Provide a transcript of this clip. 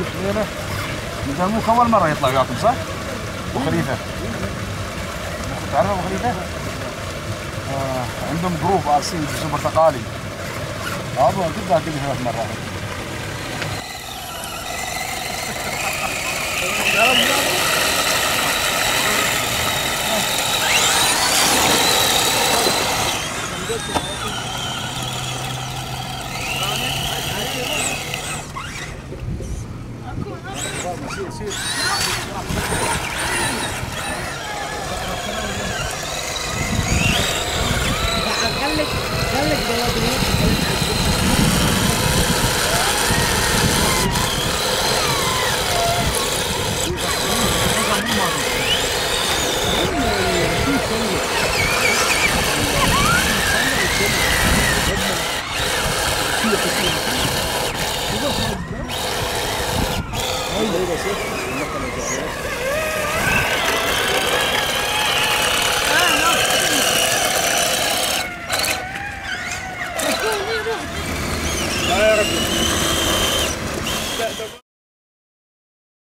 هنا يزلموك اول مره يطلع وياكم صح؟ ابو خليفه تعرف ابو خليفه؟ عندهم جروب اسيد اسمه برتقالي هذا قد ذاك 3 مرات خليك لا يا رب.